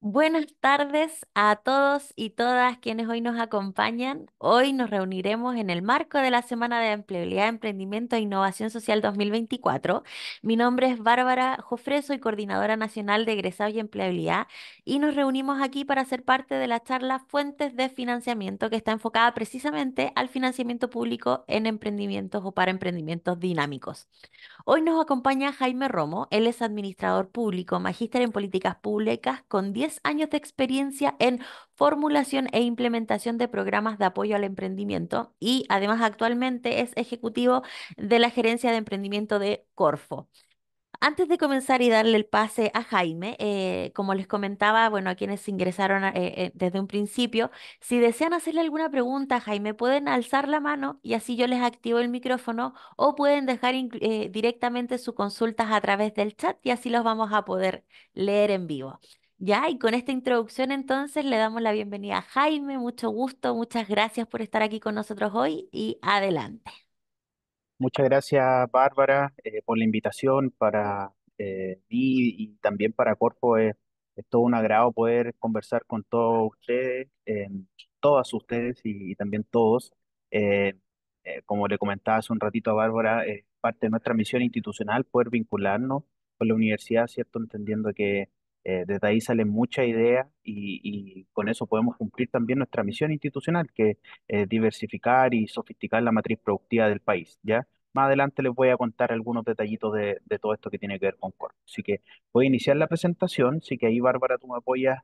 Buenas tardes a todos y todas quienes hoy nos acompañan. Hoy nos reuniremos en el marco de la Semana de Empleabilidad, Emprendimiento e Innovación Social 2024. Mi nombre es Bárbara Jofre, soy coordinadora nacional de egresados y empleabilidad y nos reunimos aquí para ser parte de la charla Fuentes de Financiamiento que está enfocada precisamente al financiamiento público en emprendimientos o para emprendimientos dinámicos. Hoy nos acompaña Jaime Romo. Él es administrador público, magíster en políticas públicas con 10 años de experiencia en formulación e implementación de programas de apoyo al emprendimiento y además actualmente es ejecutivo de la gerencia de emprendimiento de Corfo. Antes de comenzar y darle el pase a Jaime, como les comentaba, bueno, a quienes ingresaron desde un principio, si desean hacerle alguna pregunta a Jaime, pueden alzar la mano y así yo les activo el micrófono o pueden dejar directamente sus consultas a través del chat y así los vamos a poder leer en vivo. Ya, y con esta introducción entonces le damos la bienvenida a Jaime, mucho gusto, muchas gracias por estar aquí con nosotros hoy y adelante. Muchas gracias, Bárbara, por la invitación para mí y también para Corfo. Es todo un agrado poder conversar con todos ustedes, todas ustedes y también todos. Eh, Como le comentaba hace un ratito a Bárbara, es parte de nuestra misión institucional poder vincularnos con la universidad, ¿cierto? Entendiendo que desde ahí salen muchas ideas y con eso podemos cumplir también nuestra misión institucional, que es diversificar y sofisticar la matriz productiva del país, ¿ya? Más adelante les voy a contar algunos detallitos de todo esto que tiene que ver con Corfo. Así que voy a iniciar la presentación, así que ahí, Bárbara, tú me apoyas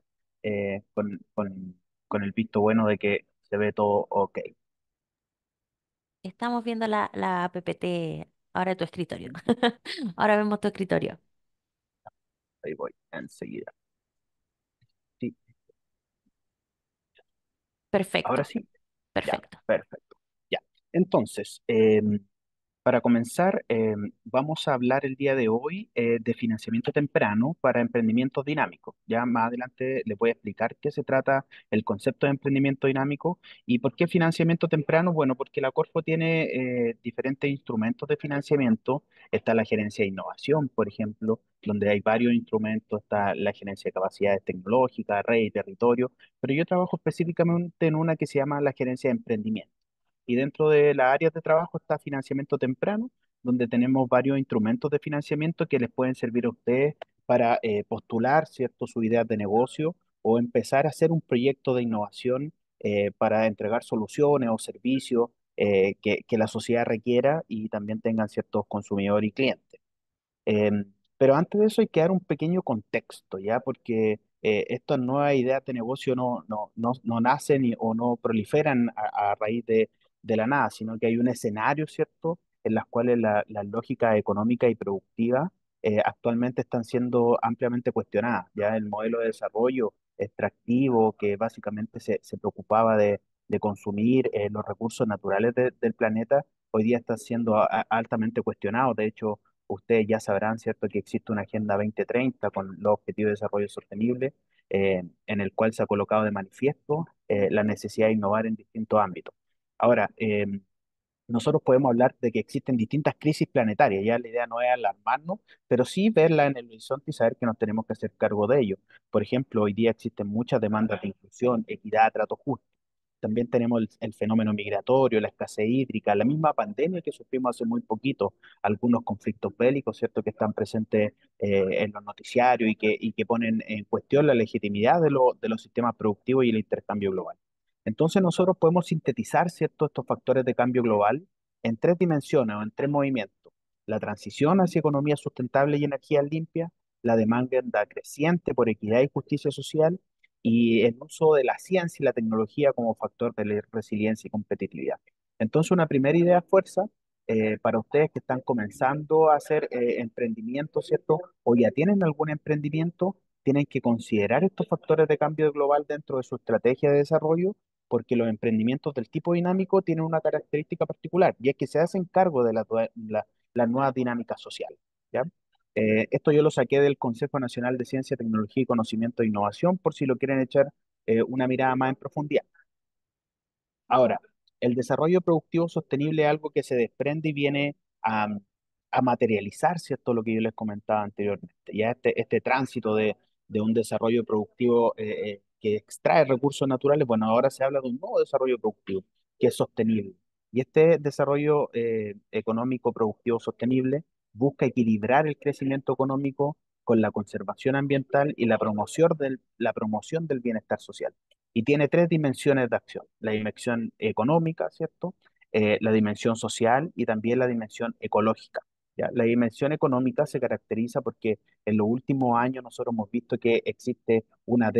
con el visto bueno de que se ve todo ok. Estamos viendo la PPT ahora de tu escritorio. Ahora vemos tu escritorio. Ahí voy, enseguida. Sí, ahora Perfecto, sí, ya, perfecto. perfecto. Ya. Entonces, para comenzar, vamos a hablar el día de hoy de financiamiento temprano para emprendimientos dinámicos. Ya más adelante les voy a explicar qué se trata el concepto de emprendimiento dinámico y por qué financiamiento temprano. Bueno, porque la Corfo tiene diferentes instrumentos de financiamiento. Está la gerencia de innovación, por ejemplo, donde hay varios instrumentos. Está la gerencia de capacidades tecnológicas, red y territorio, pero yo trabajo específicamente en una que se llama la gerencia de emprendimiento. Y dentro de las áreas de trabajo está financiamiento temprano, donde tenemos varios instrumentos de financiamiento que les pueden servir a ustedes para postular, ¿cierto?, sus ideas de negocio o empezar a hacer un proyecto de innovación para entregar soluciones o servicios que la sociedad requiera y también tengan ciertos consumidores y clientes. Pero antes de eso hay que dar un pequeño contexto, ¿ya? Porque estas nuevas ideas de negocio no nacen o no proliferan a raíz de la nada, sino que hay un escenario, ¿cierto?, en las cuales las lógicas económicas y productivas actualmente están siendo ampliamente cuestionadas. Ya el modelo de desarrollo extractivo que básicamente se preocupaba de consumir los recursos naturales del planeta, hoy día está siendo altamente cuestionado. De hecho, ustedes ya sabrán, ¿cierto?, que existe una Agenda 2030 con los Objetivos de Desarrollo Sostenible, en el cual se ha colocado de manifiesto la necesidad de innovar en distintos ámbitos. Ahora, nosotros podemos hablar de que existen distintas crisis planetarias, ya la idea no es alarmarnos, pero sí verla en el horizonte y saber que nos tenemos que hacer cargo de ello. Por ejemplo, hoy día existen muchas demandas de inclusión, equidad, trato justo. También tenemos el fenómeno migratorio, la escasez hídrica, la misma pandemia que sufrimos hace muy poquito, algunos conflictos bélicos, ¿cierto?, que están presentes en los noticiarios y que ponen en cuestión la legitimidad de los sistemas productivos y el intercambio global. Entonces nosotros podemos sintetizar, ¿cierto?, estos factores de cambio global en tres dimensiones o en tres movimientos. La transición hacia economía sustentable y energía limpia, la demanda creciente por equidad y justicia social y el uso de la ciencia y la tecnología como factor de resiliencia y competitividad. Entonces, una primera idea fuerza para ustedes que están comenzando a hacer emprendimiento, ¿cierto? O ya tienen algún emprendimiento, tienen que considerar estos factores de cambio global dentro de su estrategia de desarrollo, porque los emprendimientos del tipo dinámico tienen una característica particular, y es que se hacen cargo de las nuevas dinámicas sociales, ¿ya? Esto yo lo saqué del Consejo Nacional de Ciencia, Tecnología y Conocimiento e Innovación, por si lo quieren echar una mirada más en profundidad. Ahora, el desarrollo productivo sostenible es algo que se desprende y viene a materializar, ¿cierto? Lo que yo les comentaba anteriormente. Ya este tránsito de un desarrollo productivo que extrae recursos naturales, bueno, ahora se habla de un nuevo desarrollo productivo que es sostenible. Y este desarrollo económico productivo sostenible busca equilibrar el crecimiento económico con la conservación ambiental y la promoción del bienestar social. Y tiene tres dimensiones de acción: la dimensión económica, ¿cierto? La dimensión social y también la dimensión ecológica. ¿Ya? La dimensión económica se caracteriza porque en los últimos años nosotros hemos visto que existe una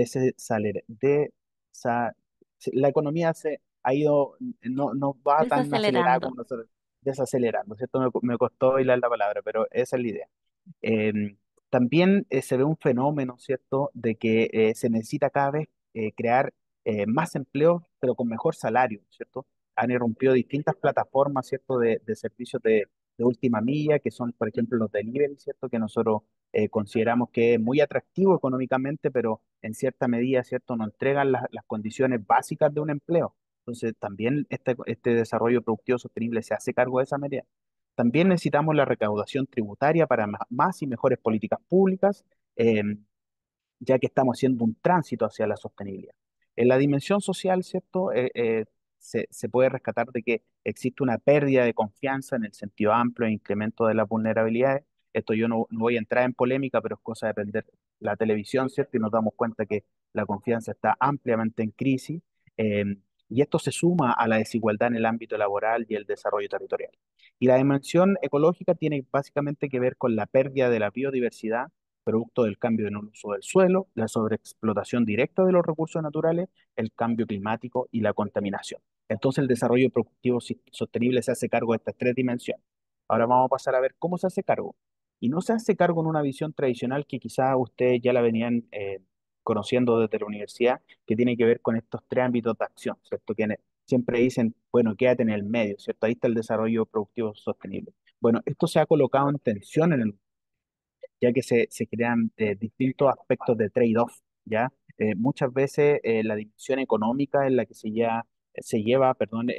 la economía se ha ido, no va tan acelerada Desacelerando. como nosotros, desacelerando, ¿cierto? Me costó hilar la palabra, pero esa es la idea. Eh, También se ve un fenómeno, ¿cierto?, de que se necesita cada vez crear más empleos, pero con mejor salario, ¿cierto? Han irrumpido distintas plataformas, ¿cierto?, de servicios de última milla, que son, por ejemplo, los delivery, ¿cierto?, que nosotros consideramos que es muy atractivo económicamente, pero en cierta medida, ¿cierto?, no entregan las condiciones básicas de un empleo. Entonces, también este desarrollo productivo sostenible se hace cargo de esa medida. También necesitamos la recaudación tributaria para más y mejores políticas públicas, eh, ya que estamos haciendo un tránsito hacia la sostenibilidad. En la dimensión social, ¿cierto? Se puede rescatar de que existe una pérdida de confianza en el sentido amplio e incremento de las vulnerabilidades. Esto yo no voy a entrar en polémica, pero es cosa de prender la televisión, ¿cierto? Y nos damos cuenta que la confianza está ampliamente en crisis. eh, y esto se suma a la desigualdad en el ámbito laboral y el desarrollo territorial. Y la dimensión ecológica tiene básicamente que ver con la pérdida de la biodiversidad producto del cambio en el uso del suelo, la sobreexplotación directa de los recursos naturales, el cambio climático y la contaminación. Entonces, el desarrollo productivo sostenible se hace cargo de estas tres dimensiones. Ahora vamos a pasar a ver cómo se hace cargo. Y no se hace cargo en una visión tradicional que quizás ustedes ya la venían conociendo desde la universidad, que tiene que ver con estos tres ámbitos de acción, ¿cierto? Siempre dicen, bueno, quédate en el medio, ¿cierto? Ahí está el desarrollo productivo sostenible. Bueno, esto se ha colocado en tensión en el ya que se crean distintos aspectos de trade-off, ¿ya? Muchas veces la dimensión económica es la que se lleva, perdón,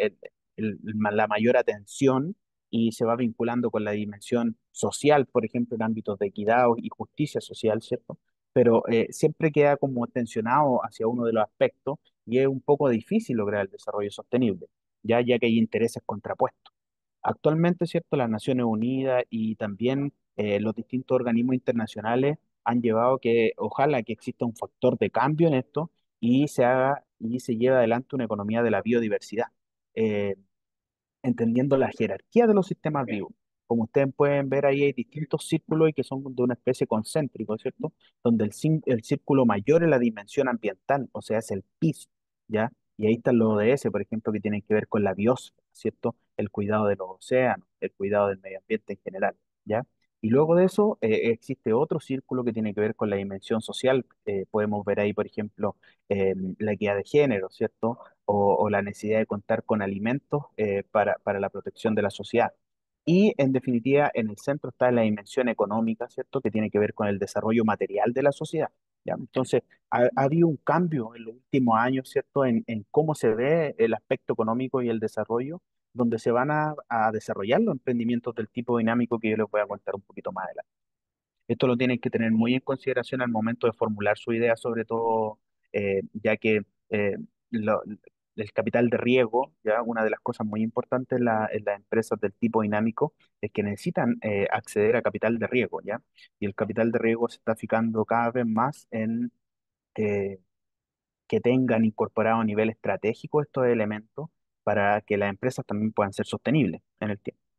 la mayor atención y se va vinculando con la dimensión social, por ejemplo, en ámbitos de equidad y justicia social, ¿cierto? Pero siempre queda como tensionado hacia uno de los aspectos y es un poco difícil lograr el desarrollo sostenible, ya que hay intereses contrapuestos. Actualmente, ¿cierto? Las Naciones Unidas y también los distintos organismos internacionales han llevado que ojalá que exista un factor de cambio en esto y se lleve adelante una economía de la biodiversidad. Eh, Entendiendo la jerarquía de los sistemas vivos. Como ustedes pueden ver ahí hay distintos círculos y que son de una especie concéntrico, ¿cierto? Donde el círculo mayor es la dimensión ambiental, o sea, es el piso, ¿ya? Y ahí están los ODS, por ejemplo, que tienen que ver con la biosfera, ¿cierto? El cuidado de los océanos, el cuidado del medio ambiente en general, ¿ya? Y luego de eso existe otro círculo que tiene que ver con la dimensión social. Podemos ver ahí, por ejemplo, la equidad de género, ¿cierto? O la necesidad de contar con alimentos para la protección de la sociedad. Y en definitiva, en el centro está la dimensión económica, ¿cierto? Que tiene que ver con el desarrollo material de la sociedad. ¿Ya? Entonces, ha habido un cambio en los últimos años, ¿cierto? En cómo se ve el aspecto económico y el desarrollo, donde se van a desarrollar los emprendimientos del tipo dinámico que yo les voy a contar un poquito más adelante. Esto lo tienen que tener muy en consideración al momento de formular su idea, sobre todo ya que eh, lo- el capital de riesgo, ya una de las cosas muy importantes en las empresas del tipo dinámico es que necesitan acceder a capital de riesgo, ¿ya? Y el capital de riesgo se está fijando cada vez más en eh, que tengan incorporado a nivel estratégico estos elementos para que las empresas también puedan ser sostenibles en el tiempo.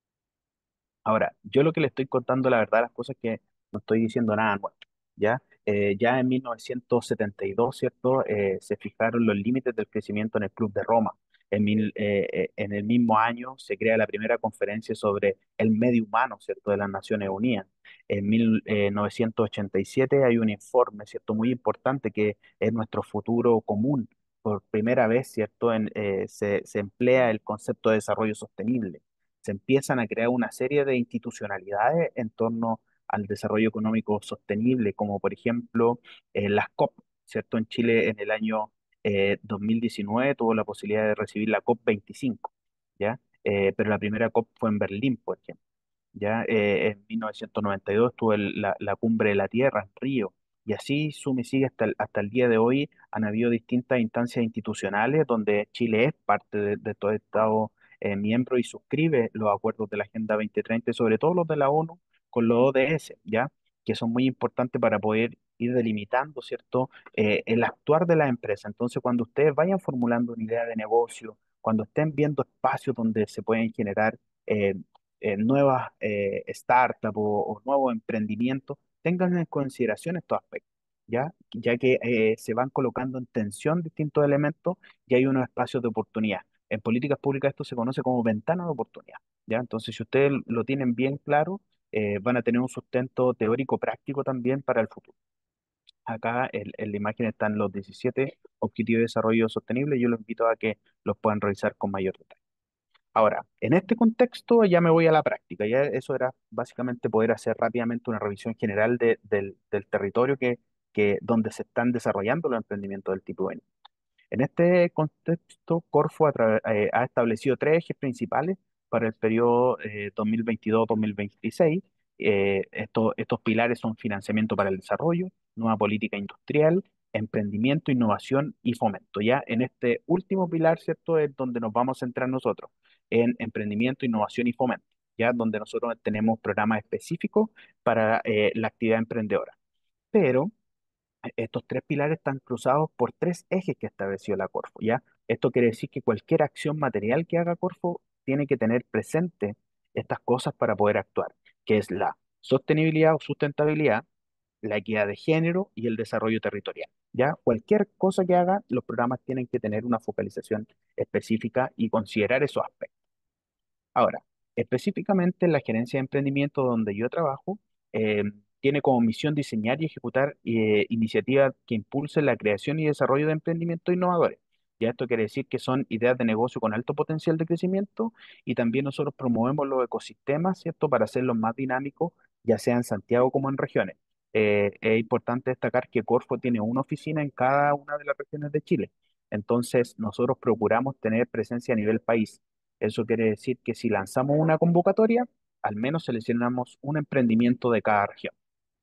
Ahora, yo lo que le estoy contando, la verdad, las cosas que no estoy diciendo nada nuevo, ¿ya? Ya en 1972, ¿cierto? Se fijaron los límites del crecimiento en el Club de Roma. En el mismo año se crea la primera conferencia sobre el medio humano, ¿cierto? De las Naciones Unidas. En 1987 hay un informe, ¿cierto? Muy importante que es nuestro futuro común. Por primera vez, ¿cierto? Se emplea el concepto de desarrollo sostenible. Se empiezan a crear una serie de institucionalidades en torno al desarrollo económico sostenible, como por ejemplo las COP, ¿cierto? En Chile en el año 2019 tuvo la posibilidad de recibir la COP 25, ¿ya? Pero la primera COP fue en Berlín, por ejemplo. ¿Ya? En 1992 tuvo la Cumbre de la Tierra en Río, Y así sume y sigue hasta el día de hoy. Han habido distintas instancias institucionales donde Chile es parte de todo Estado miembro y suscribe los acuerdos de la Agenda 2030, y sobre todo los de la ONU con los ODS, ¿ya? Que son muy importantes para poder ir delimitando, ¿cierto? El actuar de la empresa. Entonces, cuando ustedes vayan formulando una idea de negocio, cuando estén viendo espacios donde se pueden generar eh, nuevas startups o nuevos emprendimientos, tengan en consideración estos aspectos, ¿ya? Ya que se van colocando en tensión distintos elementos y hay unos espacios de oportunidad. En políticas públicas esto se conoce como ventana de oportunidad, ¿ya? Entonces, si ustedes lo tienen bien claro, van a tener un sustento teórico práctico también para el futuro. Acá en la imagen están los 17 Objetivos de Desarrollo Sostenible. Yo los invito a que los puedan revisar con mayor detalle. Ahora, en este contexto ya me voy a la práctica. Ya eso era básicamente poder hacer rápidamente una revisión general del territorio donde se están desarrollando los emprendimientos del tipo N. En este contexto, Corfo ha establecido tres ejes principales para el periodo 2022-2026. Estos pilares son financiamiento para el desarrollo, nueva política industrial, emprendimiento, innovación y fomento. Ya en este último pilar, ¿cierto?, es donde nos vamos a centrar nosotros, en emprendimiento, innovación y fomento, ya donde nosotros tenemos programas específicos para la actividad emprendedora. Pero estos tres pilares están cruzados por tres ejes que estableció la Corfo, ¿ya? Esto quiere decir que cualquier acción material que haga Corfo tiene que tener presente estas cosas para poder actuar, que es la sostenibilidad o sustentabilidad, la equidad de género y el desarrollo territorial, ¿ya? Cualquier cosa que haga, los programas tienen que tener una focalización específica y considerar esos aspectos. Ahora, específicamente en la gerencia de emprendimiento donde yo trabajo, eh, tiene como misión diseñar y ejecutar iniciativas que impulsen la creación y desarrollo de emprendimientos innovadores. Ya esto quiere decir que son ideas de negocio con alto potencial de crecimiento, y también nosotros promovemos los ecosistemas, ¿cierto?, para hacerlos más dinámicos, ya sea en Santiago como en regiones. Es importante destacar que Corfo tiene una oficina en cada una de las regiones de Chile. Entonces, nosotros procuramos tener presencia a nivel país. Eso quiere decir que si lanzamos una convocatoria, al menos seleccionamos un emprendimiento de cada región.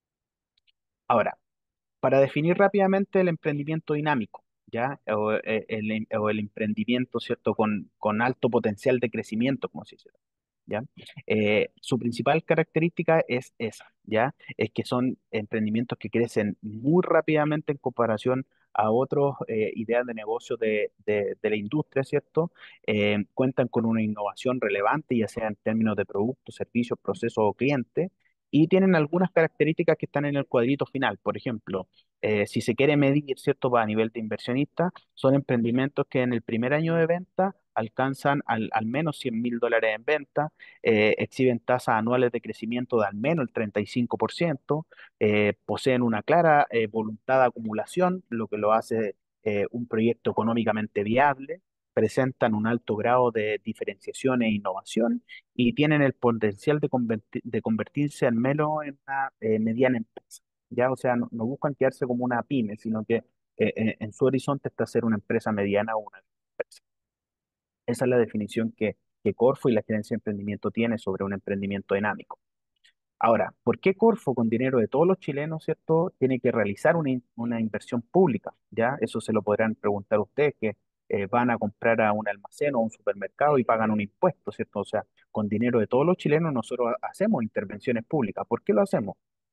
Ahora, para definir rápidamente el emprendimiento dinámico, ¿ya? O el emprendimiento, ¿cierto?, con alto potencial de crecimiento, como se dice. ¿Ya? Su principal característica es esa, ¿ya? Es que son emprendimientos que crecen muy rápidamente en comparación a otras ideas de negocio de la industria, ¿cierto? Cuentan con una innovación relevante, ya sea en términos de productos, servicios, procesos o clientes, y tienen algunas características que están en el cuadrito final. Por ejemplo, si se quiere medir, ¿cierto?, a nivel de inversionista, son emprendimientos que en el primer año de venta alcanzan al menos $100.000 en venta, exhiben tasas anuales de crecimiento de al menos el 35%, poseen una clara voluntad de acumulación, lo que lo hace un proyecto económicamente viable, presentan un alto grado de diferenciación e innovación y tienen el potencial de convertirse al menos en una mediana empresa. ¿Ya? O sea, no buscan quedarse como una pyme, sino que en su horizonte está ser una empresa mediana o una empresa. Esa es la definición que Corfo y la gerencia de emprendimiento tiene sobre un emprendimiento dinámico. Ahora, ¿por qué Corfo, con dinero de todos los chilenos, cierto, tiene que realizar una inversión pública? ¿Ya? Eso se lo podrán preguntar ustedes que van a comprar a un almacén o a un supermercado y pagan un impuesto, ¿cierto? O sea, con dinero de todos los chilenos nosotros hacemos intervenciones públicas. ¿Por qué lo hacemos?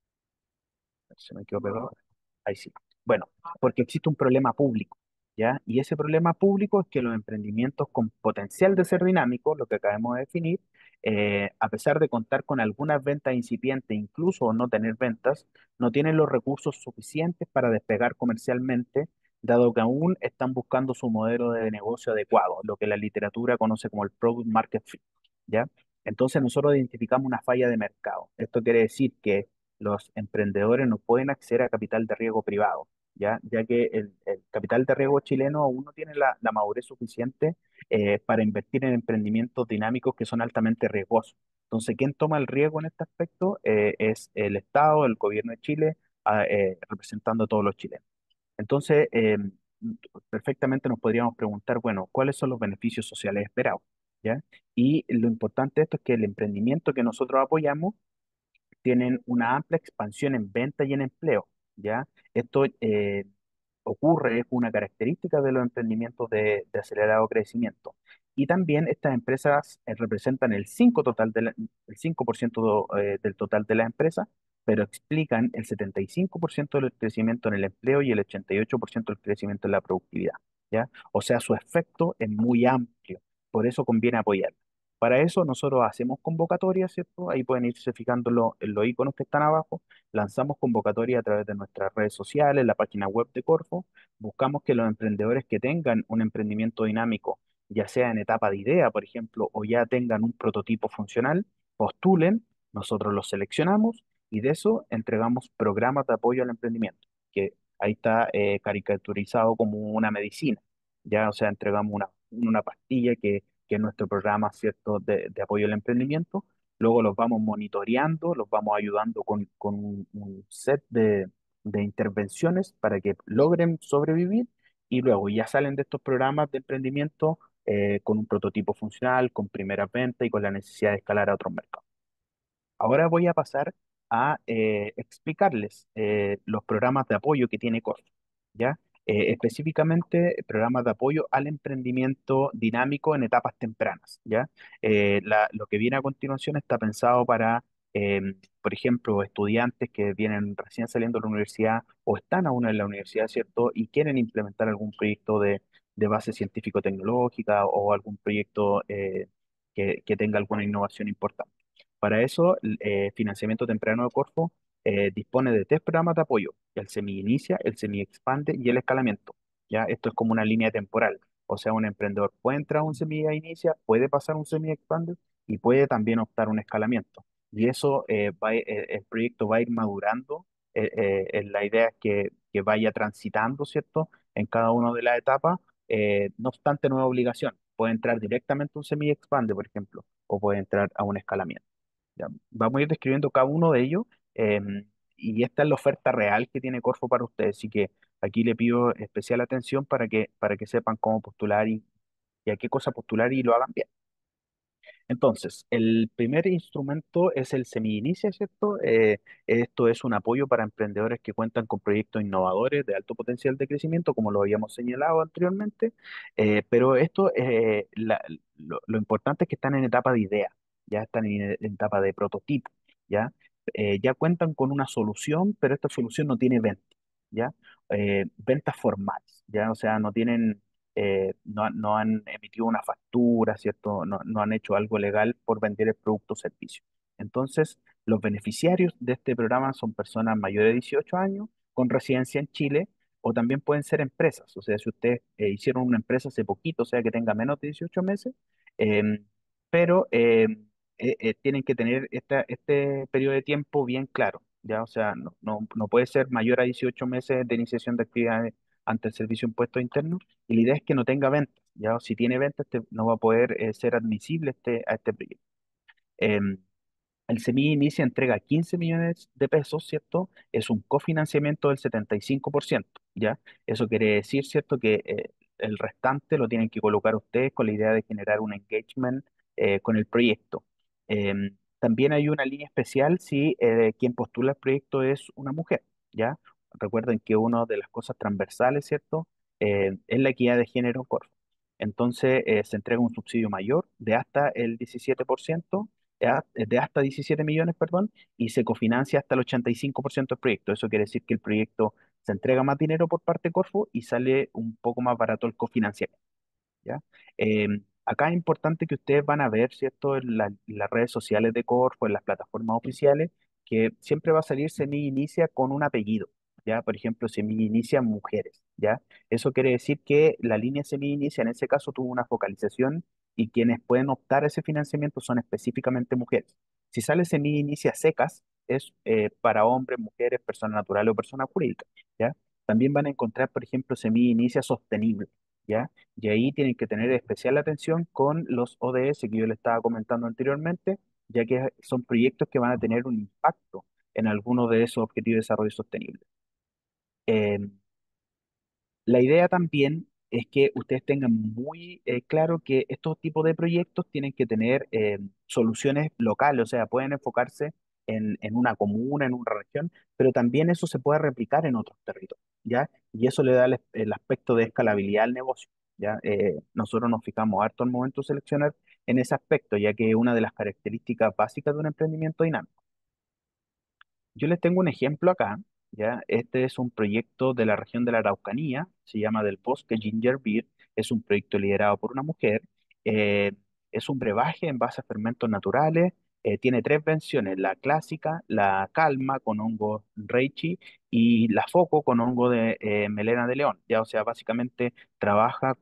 Se me quedó pegado. Ahí sí. Bueno, porque existe un problema público, ¿ya? Y ese problema público es que los emprendimientos con potencial de ser dinámicos, lo que acabamos de definir, a pesar de contar con algunas ventas incipientes, incluso no tener ventas, no tienen los recursos suficientes para despegar comercialmente, dado que aún están buscando su modelo de negocio adecuado, lo que la literatura conoce como el Product Market Fit, ¿ya? Entonces nosotros identificamos una falla de mercado. Esto quiere decir que los emprendedores no pueden acceder a capital de riesgo privado, ya que el capital de riesgo chileno aún no tiene la madurez suficiente para invertir en emprendimientos dinámicos que son altamente riesgosos. Entonces, ¿quién toma el riesgo en este aspecto? Es el Estado, el gobierno de Chile, representando a todos los chilenos. Entonces, perfectamente nos podríamos preguntar, bueno, ¿cuáles son los beneficios sociales esperados? ¿Ya? Y lo importante de esto es que el emprendimiento que nosotros apoyamos tienen una amplia expansión en venta y en empleo. ¿ya? Esto ocurre, es una característica de los emprendimientos de acelerado crecimiento. Y también estas empresas representan el 5% del total de las empresas, pero explican el 75% del crecimiento en el empleo y el 88% del crecimiento en la productividad, ¿ya? O sea, su efecto es muy amplio, por eso conviene apoyar. Para eso nosotros hacemos convocatorias, ¿cierto? Ahí pueden irse fijando en los iconos que están abajo. Lanzamos convocatorias a través de nuestras redes sociales, la página web de Corfo. Buscamos que los emprendedores que tengan un emprendimiento dinámico, ya sea en etapa de idea, por ejemplo, o ya tengan un prototipo funcional, postulen, nosotros los seleccionamos y de eso entregamos programas de apoyo al emprendimiento, que ahí está caricaturizado como una medicina. Ya, o sea, entregamos una pastilla que es nuestro programa, ¿cierto?, de apoyo al emprendimiento. Luego los vamos monitoreando, los vamos ayudando con un set de intervenciones para que logren sobrevivir y luego ya salen de estos programas de emprendimiento con un prototipo funcional, con primera venta y con la necesidad de escalar a otros mercados. Ahora voy a pasar a explicarles los programas de apoyo que tiene Corfo, ¿ya? Específicamente programas de apoyo al emprendimiento dinámico en etapas tempranas, ¿ya? Lo que viene a continuación está pensado para, eh, por ejemplo, estudiantes que vienen recién saliendo de la universidad o están aún en la universidad, ¿cierto? Y quieren implementar algún proyecto de base científico-tecnológica o algún proyecto que tenga alguna innovación importante. Para eso, Financiamiento Temprano de Corfo dispone de tres programas de apoyo: el semi-inicia, el semi-expande y el escalamiento. ¿Ya? Esto es como una línea temporal. O sea, un emprendedor puede entrar a un semi-inicia, puede pasar a un semi-expande y puede también optar a un escalamiento. Y eso, el proyecto va a ir madurando. La idea es que vaya transitando, ¿cierto?, en cada una de las etapas. No obstante, no es obligación. Puede entrar directamente a un semi-expande, por ejemplo, o puede entrar a un escalamiento. Ya, vamos a ir describiendo cada uno de ellos, y esta es la oferta real que tiene Corfo para ustedes, así que aquí le pido especial atención para que sepan cómo postular y a qué cosa postular y lo hagan bien. Entonces, el primer instrumento es el Semi-Inicia, ¿cierto? Esto es un apoyo para emprendedores que cuentan con proyectos innovadores de alto potencial de crecimiento, como lo habíamos señalado anteriormente, pero lo importante es que están en etapa de idea, ya están en etapa de prototipo, ¿ya? Ya cuentan con una solución, pero esta solución no tiene venta, ¿ya? Ventas formales, ¿ya? O sea, no han emitido una factura, ¿cierto? No han hecho algo legal por vender el producto o servicio. Entonces, los beneficiarios de este programa son personas mayores de 18 años con residencia en Chile o también pueden ser empresas. O sea, si ustedes hicieron una empresa hace poquito, o sea, que tenga menos de 18 meses, em, pero tienen que tener este periodo de tiempo bien claro, ¿ya? O sea, no puede ser mayor a 18 meses de iniciación de actividades ante el Servicio de Impuestos Internos y la idea es que no tenga ventas, ¿ya? O si tiene ventas, no va a poder ser admisible a este proyecto. Em, el SEMI Inicia entrega 15 millones de pesos, ¿cierto? Es un cofinanciamiento del 75%, ¿ya? Eso quiere decir, ¿cierto?, que el restante lo tienen que colocar ustedes con la idea de generar un engagement con el proyecto. También hay una línea especial si quien postula el proyecto es una mujer, ¿ya? Recuerden que una de las cosas transversales, ¿cierto?, es la equidad de género en Corfo. Entonces, se entrega un subsidio mayor de hasta el 17%, de hasta 17 millones, perdón, y se cofinancia hasta el 85% del proyecto. Eso quiere decir que el proyecto se entrega más dinero por parte de Corfo y sale un poco más barato el cofinanciamiento, ¿ya? Acá es importante que ustedes van a ver, ¿cierto?, en las redes sociales de Corfo, en las plataformas oficiales, que siempre va a salir Semilla Inicia con un apellido, ¿ya? Por ejemplo, Semilla Inicia Mujeres, ¿ya? Eso quiere decir que la línea Semilla Inicia en ese caso tuvo una focalización y quienes pueden optar a ese financiamiento son específicamente mujeres. Si sale Semilla Inicia Secas, es para hombres, mujeres, personas naturales o personas jurídicas, ¿ya? También van a encontrar, por ejemplo, Semilla Inicia Sostenible, ¿ya? Y ahí tienen que tener especial atención con los ODS que yo les estaba comentando anteriormente, ya que son proyectos que van a tener un impacto en alguno de esos objetivos de desarrollo sostenible. Eh, la idea también es que ustedes tengan muy claro que estos tipos de proyectos tienen que tener soluciones locales, o sea, pueden enfocarse. en una comuna, en una región, pero también eso se puede replicar en otros territorios, ¿ya? Y eso le da el aspecto de escalabilidad al negocio, ¿ya? Nosotros nos fijamos harto al momento de seleccionar en ese aspecto, ya que es una de las características básicas de un emprendimiento dinámico. Yo les tengo un ejemplo acá, ¿ya? Este es un proyecto de la región de la Araucanía, se llama Del Bosque Ginger Beer, es un proyecto liderado por una mujer, eh, es un brebaje en base a fermentos naturales, tiene tres versiones, la clásica, la calma con hongo reishi y la foco con hongo de melena de león, ¿ya? O sea, básicamente trabaja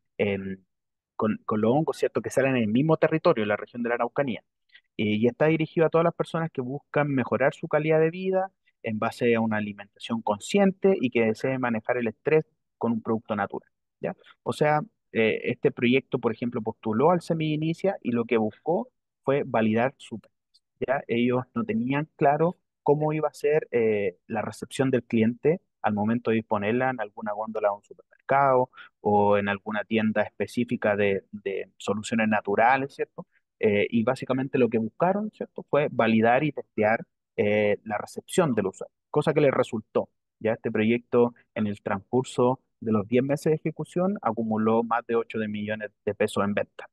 con los hongos, ¿cierto? Que salen en el mismo territorio, en la región de la Araucanía. Y está dirigido a todas las personas que buscan mejorar su calidad de vida en base a una alimentación consciente y que deseen manejar el estrés con un producto natural, ¿ya? O sea, este proyecto, por ejemplo, postuló al Semilla y lo que buscó fue validar su precio, ¿ya? Ellos no tenían claro cómo iba a ser la recepción del cliente al momento de disponerla en alguna góndola de un supermercado o en alguna tienda específica de soluciones naturales, ¿cierto? Y básicamente lo que buscaron, ¿cierto? Fue validar y testear la recepción del usuario, cosa que les resultó. Ya este proyecto en el transcurso de los 10 meses de ejecución acumuló más de 8 de millones de pesos en venta.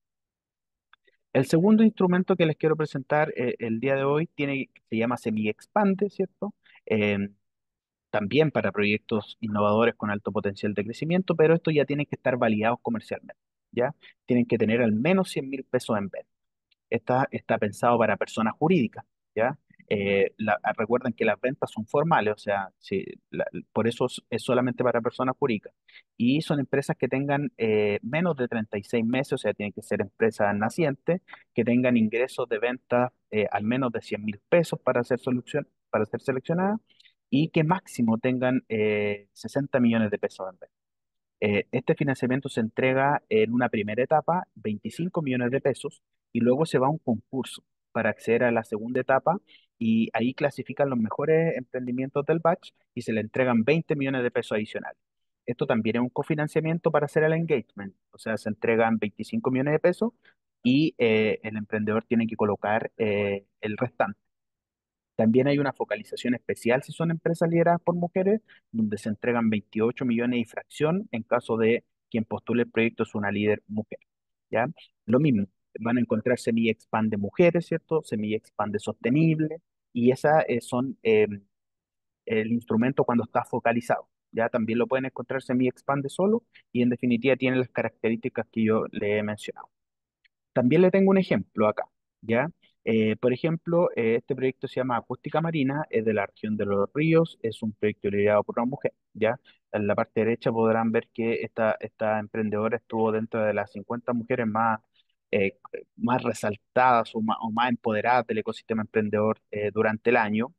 El segundo instrumento que les quiero presentar el día de hoy se llama Semilla Expande, ¿cierto? Eh, También para proyectos innovadores con alto potencial de crecimiento, pero estos ya tienen que estar validados comercialmente, ¿ya? Tienen que tener al menos 100.000 pesos en venta. Está pensado para personas jurídicas, ¿ya? Recuerden que las ventas son formales, o sea, por eso es solamente para personas jurídicas. Y son empresas que tengan menos de 36 meses, o sea, tienen que ser empresas nacientes, que tengan ingresos de ventas al menos de 100.000 pesos para ser seleccionadas y que máximo tengan 60 millones de pesos en venta. Este financiamiento se entrega en una primera etapa, 25 millones de pesos, y luego se va a un concurso para acceder a la segunda etapa y ahí clasifican los mejores emprendimientos del batch y se le entregan 20 millones de pesos adicionales. Esto también es un cofinanciamiento para hacer el engagement, o sea, se entregan 25 millones de pesos y el emprendedor tiene que colocar el restante. También hay una focalización especial si son empresas lideradas por mujeres, donde se entregan 28 millones y fracción en caso de quien postule el proyecto es una líder mujer. ¿Ya? Lo mismo, van a encontrar Semilla Expande Mujeres, ¿cierto? Semilla Expande Sostenible, y esas son el instrumento cuando está focalizado. Ya también lo pueden encontrar Semilla Expande solo, y en definitiva tiene las características que yo le he mencionado. También le tengo un ejemplo acá, ¿ya? Por ejemplo, este proyecto se llama Acústica Marina, es de la región de Los Ríos, es un proyecto liderado por una mujer, ¿ya? En la parte derecha podrán ver que esta emprendedora estuvo dentro de las 50 mujeres eh, más resaltadas o más empoderadas del ecosistema emprendedor durante el año.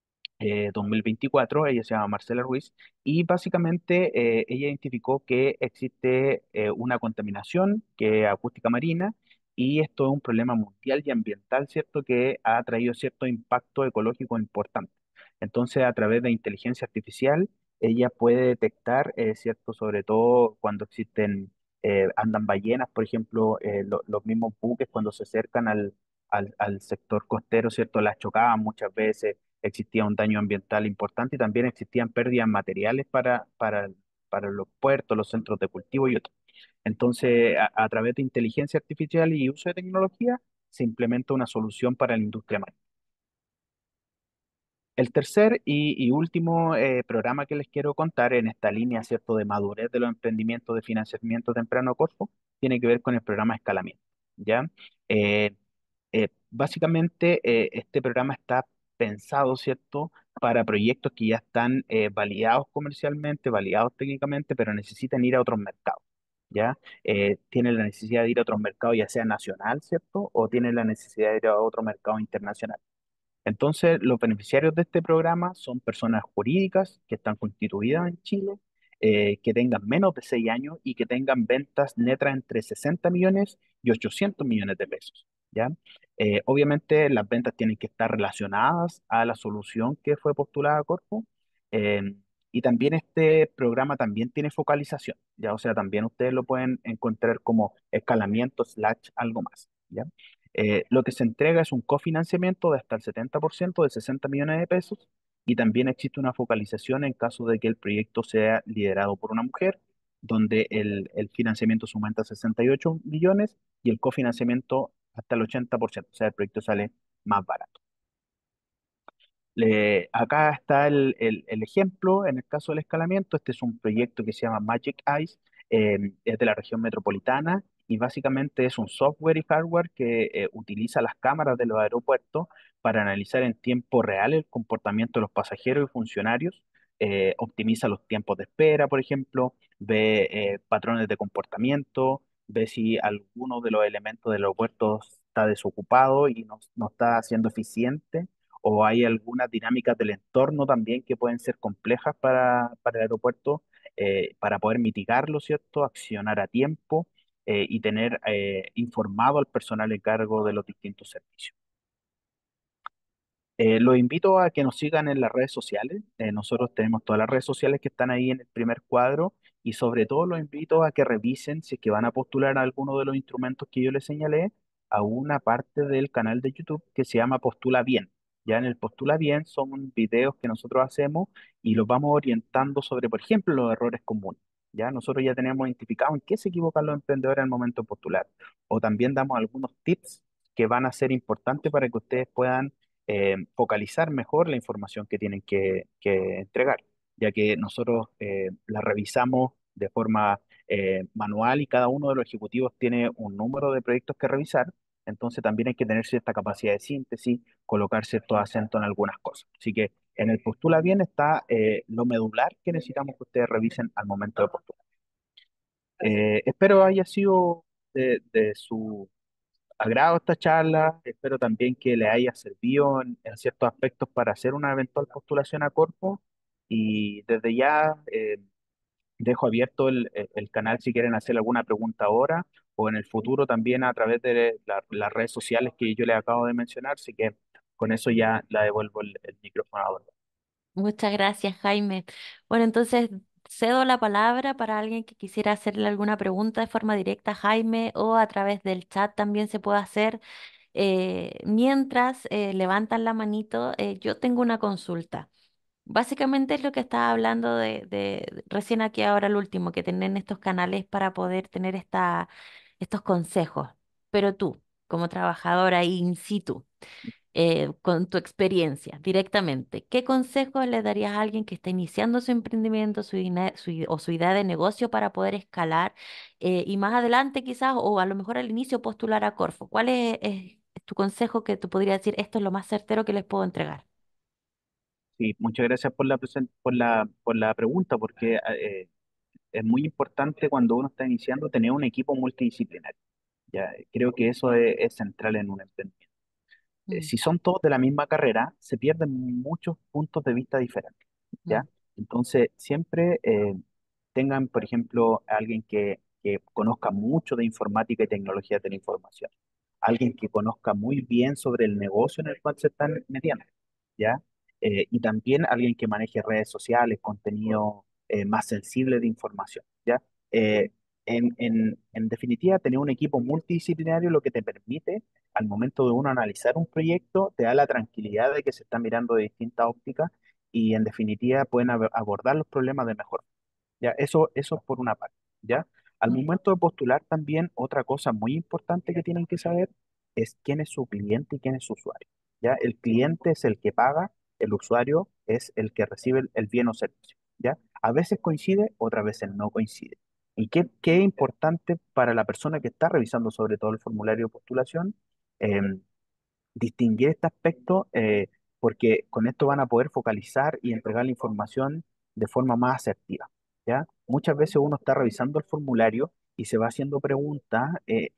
2024, ella se llama Marcela Ruiz, y básicamente ella identificó que existe una contaminación que es acústica marina, y esto es un problema mundial y ambiental, ¿cierto?, que ha traído cierto impacto ecológico importante. Entonces, a través de inteligencia artificial, ella puede detectar, ¿cierto?, sobre todo cuando andan ballenas, por ejemplo, los mismos buques cuando se acercan al sector costero, ¿cierto?, las chocaban muchas veces, existía un daño ambiental importante y también existían pérdidas materiales para los puertos, los centros de cultivo y otros. Entonces, a través de inteligencia artificial y uso de tecnología, se implementa una solución para la industria marina. El tercer y último programa que les quiero contar en esta línea, ¿cierto?, de madurez de los emprendimientos de financiamiento temprano corto, tiene que ver con el programa Escalamiento, ¿ya? Eh, Básicamente, este programa está pensado, ¿cierto?, para proyectos que ya están validados comercialmente, validados técnicamente, pero necesitan ir a otros mercados, ¿ya? Tienen la necesidad de ir a otros mercados, ya sea nacional, ¿cierto?, o tienen la necesidad de ir a otro mercado internacional. Entonces, los beneficiarios de este programa son personas jurídicas que están constituidas en Chile, que tengan menos de 6 años y que tengan ventas netas entre 60 millones y 800 millones de pesos, ¿ya? Obviamente, las ventas tienen que estar relacionadas a la solución que fue postulada a Corfo. eh, y también este programa también tiene focalización, ¿ya? O sea, también ustedes lo pueden encontrar como escalamiento slash algo más, ¿ya? Lo que se entrega es un cofinanciamiento de hasta el 70% de 60 millones de pesos y también existe una focalización en caso de que el proyecto sea liderado por una mujer, donde el financiamiento se aumenta a 68 millones y el cofinanciamiento hasta el 80%, o sea, el proyecto sale más barato. Acá está el ejemplo, en el caso del escalamiento, este es un proyecto que se llama Magic Eyes, es de la región metropolitana y básicamente es un software y hardware que utiliza las cámaras de los aeropuertos para analizar en tiempo real el comportamiento de los pasajeros y funcionarios, optimiza los tiempos de espera, por ejemplo, ve patrones de comportamiento, ve si alguno de los elementos del aeropuerto está desocupado y no está siendo eficiente o hay algunas dinámicas del entorno también que pueden ser complejas para el aeropuerto, para poder mitigarlo, ¿cierto? Accionar a tiempo y tener informado al personal en cargo de los distintos servicios. Los invito a que nos sigan en las redes sociales. Nosotros tenemos todas las redes sociales que están ahí en el primer cuadro y sobre todo los invito a que revisen si es que van a postular a alguno de los instrumentos que yo les señalé a una parte del canal de YouTube que se llama Postula Bien. Ya en el Postula Bien son videos que nosotros hacemos y los vamos orientando sobre, por ejemplo, los errores comunes. Ya nosotros ya tenemos identificado en qué se equivocan los emprendedores al momento de postular. O también damos algunos tips que van a ser importantes para que ustedes puedan focalizar mejor la información que tienen que entregar, ya que nosotros la revisamos de forma manual y cada uno de los ejecutivos tiene un número de proyectos que revisar, entonces también hay que tener cierta capacidad de síntesis, colocar cierto acento en algunas cosas. Así que en el postula bien está lo medular que necesitamos que ustedes revisen al momento de postular. Espero haya sido de su agrado esta charla, espero también que le haya servido en ciertos aspectos para hacer una eventual postulación a Corfo y desde ya dejo abierto el canal si quieren hacer alguna pregunta ahora o en el futuro también a través de las redes sociales que yo les acabo de mencionar, así que con eso ya la devuelvo el micrófono ahora. Muchas gracias, Jaime. Bueno, entonces cedo la palabra para alguien que quisiera hacerle alguna pregunta de forma directa a Jaime o a través del chat también se puede hacer. Mientras levantan la manito, yo tengo una consulta. Básicamente es lo que estaba hablando recién aquí ahora el último, que tienen estos canales para poder tener estos consejos. Pero tú, como trabajadora in situ, con tu experiencia directamente, ¿qué consejos le darías a alguien que está iniciando su emprendimiento, o su idea de negocio para poder escalar y más adelante quizás, o a lo mejor al inicio postular a Corfo? ¿Cuál es tu consejo que tú podrías decir, esto es lo más certero que les puedo entregar? Sí, muchas gracias por la pregunta, porque es muy importante cuando uno está iniciando tener un equipo multidisciplinario. Ya, creo que eso es central en un emprendimiento. Mm, Si son todos de la misma carrera, se pierden muchos puntos de vista diferentes, mm, ¿ya? Entonces, siempre tengan, por ejemplo, a alguien que conozca mucho de informática y tecnologías de la información, alguien que conozca muy bien sobre el negocio en el cual se están metiendo, ¿ya? Y también alguien que maneje redes sociales, contenido más sensible de información, ¿ya? Eh, en definitiva, tener un equipo multidisciplinario lo que te permite al momento de uno analizar un proyecto, te da la tranquilidad de que se está mirando de distintas ópticas y en definitiva pueden abordar los problemas de mejor. Ya, eso es por una parte, ¿ya? Al mm, momento de postular también otra cosa muy importante que tienen que saber es quién es su cliente y quién es su usuario, ¿ya? El cliente es el que paga, el usuario es el que recibe el bien o servicio, ¿ya? A veces coincide, otras veces no coincide. ¿Y qué es importante para la persona que está revisando sobre todo el formulario de postulación? Em, Distinguir este aspecto porque con esto van a poder focalizar y entregar la información de forma más asertiva, ¿ya? Muchas veces uno está revisando el formulario y se va haciendo preguntas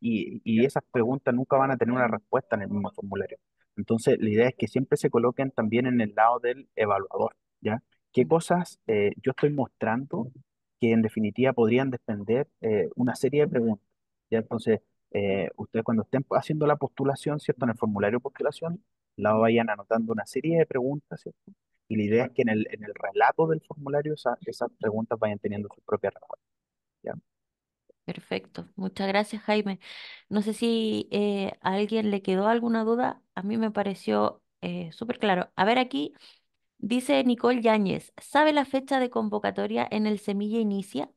y esas preguntas nunca van a tener una respuesta en el mismo formulario. Entonces, la idea es que siempre se coloquen también en el lado del evaluador, ¿ya? ¿Qué mm, cosas yo estoy mostrando que en definitiva podrían desprender una serie de preguntas? ¿Ya? Entonces, ustedes cuando estén haciendo la postulación, ¿cierto? En el formulario de postulación, la vayan anotando una serie de preguntas, ¿cierto? Y la idea es que en el relato del formulario esas preguntas vayan teniendo sus propias respuestas, ¿ya? Perfecto. Muchas gracias, Jaime. No sé si a alguien le quedó alguna duda. A mí me pareció súper claro. A ver, aquí dice Nicole Yáñez, ¿sabe la fecha de convocatoria en el Semilla Inicia?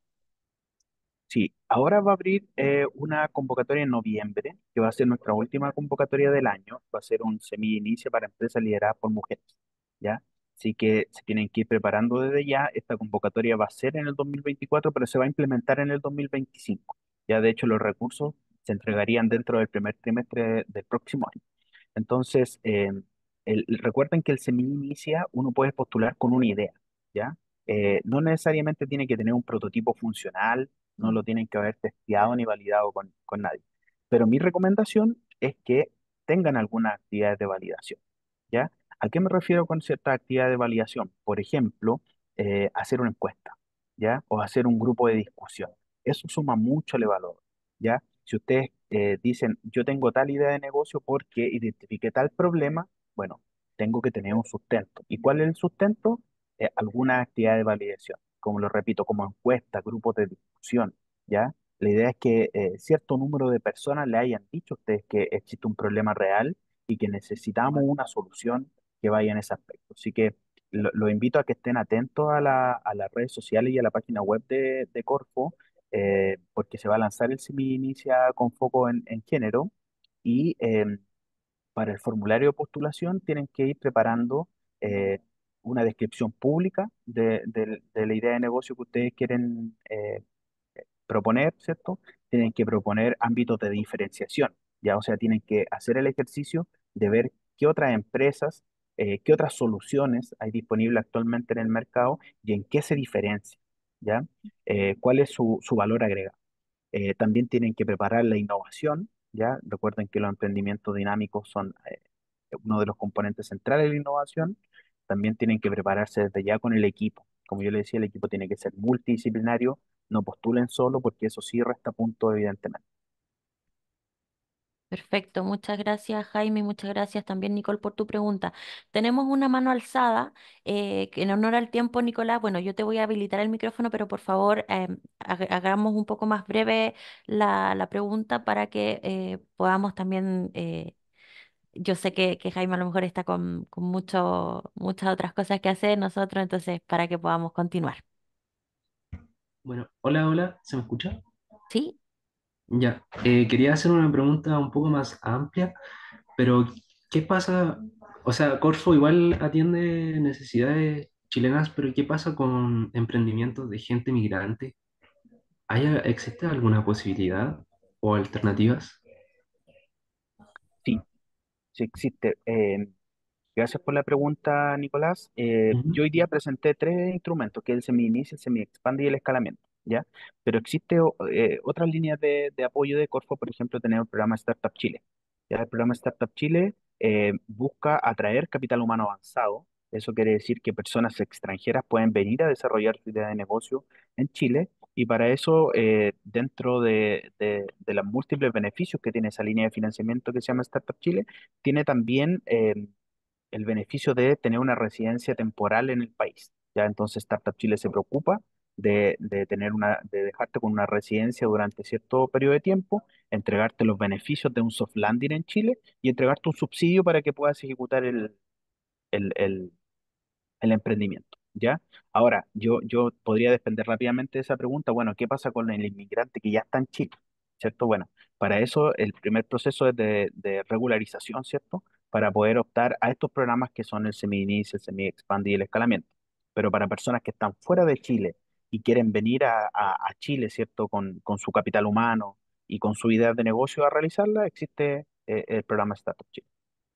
Sí, ahora va a abrir una convocatoria en noviembre, que va a ser nuestra última convocatoria del año. Va a ser un semi-inicio para empresas lideradas por mujeres, ¿ya? Así que se tienen que ir preparando desde ya. Esta convocatoria va a ser en el 2024, pero se va a implementar en el 2025. Ya, de hecho, los recursos se entregarían dentro del primer trimestre del próximo año. Entonces, recuerden que el Semilla Inicia uno puede postular con una idea, ¿ya? No necesariamente tiene que tener un prototipo funcional, no lo tienen que haber testeado ni validado con nadie. Pero mi recomendación es que tengan algunas actividades de validación, ¿ya? ¿A qué me refiero con ciertas actividades de validación? Por ejemplo, hacer una encuesta, ¿ya? O hacer un grupo de discusión. Eso suma mucho al evaluador, ¿ya? Si ustedes dicen, yo tengo tal idea de negocio porque identifiqué tal problema, bueno, tengo que tener un sustento. ¿Y cuál es el sustento? Alguna actividad de validación, como lo repito, como encuesta, grupos de discusión, ¿ya? La idea es que cierto número de personas le hayan dicho a ustedes que existe un problema real y que necesitamos una solución que vaya en ese aspecto. Así que lo invito a que estén atentos a las redes sociales y a la página web de Corfo, porque se va a lanzar el Semi Inicia con foco en género y para el formulario de postulación tienen que ir preparando eh, una descripción pública de la idea de negocio que ustedes quieren proponer, ¿cierto? Tienen que proponer ámbitos de diferenciación, ¿ya? O sea, tienen que hacer el ejercicio de ver qué otras empresas, qué otras soluciones hay disponibles actualmente en el mercado y en qué se diferencia, ¿ya? ¿Cuál es su valor agregado? También tienen que preparar la innovación, ¿ya? Recuerden que los emprendimientos dinámicos son uno de los componentes centrales de la innovación. También tienen que prepararse desde ya con el equipo. Como yo le decía, el equipo tiene que ser multidisciplinario, no postulen solo porque eso sí resta punto evidentemente. Perfecto, muchas gracias Jaime, y muchas gracias también Nicole por tu pregunta. Tenemos una mano alzada, que en honor al tiempo, Nicolás, bueno, yo te voy a habilitar el micrófono, pero por favor hagamos un poco más breve la pregunta para que podamos también, yo sé que Jaime a lo mejor está con muchas otras cosas que hacer nosotros, entonces para que podamos continuar. Bueno, hola, hola, ¿se me escucha? ¿Sí? Ya, quería hacer una pregunta un poco más amplia, pero ¿qué pasa? O sea, Corfo igual atiende necesidades chilenas, pero ¿qué pasa con emprendimientos de gente migrante? ¿Existe alguna posibilidad o alternativas? Sí, sí existe. Gracias por la pregunta, Nicolás. Ujú. Yo hoy día presenté tres instrumentos, que es el semi-inicia, el semi-expande y el escalamiento, ¿ya? Pero existe otras líneas de apoyo de Corfo, por ejemplo, tenemos el programa Startup Chile, ¿ya? El programa Startup Chile busca atraer capital humano avanzado. Eso quiere decir que personas extranjeras pueden venir a desarrollar su idea de negocio en Chile y para eso, dentro de los múltiples beneficios que tiene esa línea de financiamiento que se llama Startup Chile, tiene también el beneficio de tener una residencia temporal en el país. Ya entonces Startup Chile se preocupa de dejarte con una residencia durante cierto periodo de tiempo, entregarte los beneficios de un soft landing en Chile y entregarte un subsidio para que puedas ejecutar el, el, el emprendimiento, ¿ya? Ahora, yo podría defender rápidamente esa pregunta. Bueno, ¿qué pasa con el inmigrante que ya está en Chile? ¿Cierto? Bueno, para eso el primer proceso es de regularización, ¿cierto? Para poder optar a estos programas que son el semi-inicio, el semi-expand y el escalamiento. Pero para personas que están fuera de Chile y quieren venir a Chile, ¿cierto? Con su capital humano y con su idea de negocio a realizarla, existe el programa Startup Chile.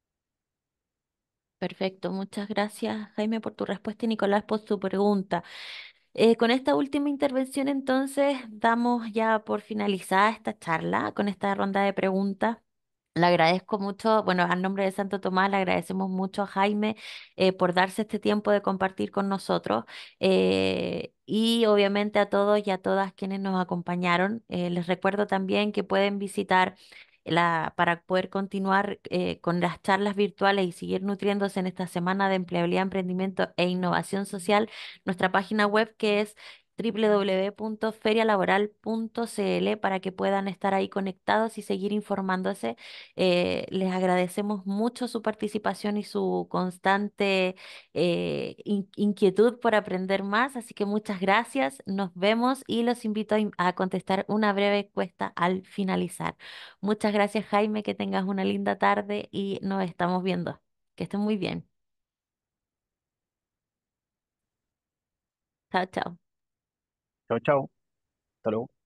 Perfecto, muchas gracias Jaime por tu respuesta y Nicolás por tu pregunta. Con esta última intervención, entonces, damos ya por finalizada esta charla con esta ronda de preguntas. Le agradezco mucho, bueno, a nombre de Santo Tomás, le agradecemos mucho a Jaime por darse este tiempo de compartir con nosotros y obviamente a todos y a todas quienes nos acompañaron. Les recuerdo también que pueden visitar para poder continuar con las charlas virtuales y seguir nutriéndose en esta semana de empleabilidad, emprendimiento e innovación social, nuestra página web que es www.ferialaboral.cl para que puedan estar ahí conectados y seguir informándose. Les agradecemos mucho su participación y su constante inquietud por aprender más, así que muchas gracias, nos vemos y los invito a contestar una breve encuesta al finalizar. Muchas gracias, Jaime, que tengas una linda tarde y nos estamos viendo. Que estén muy bien. Chao, chao. Chao, chao. Hasta luego.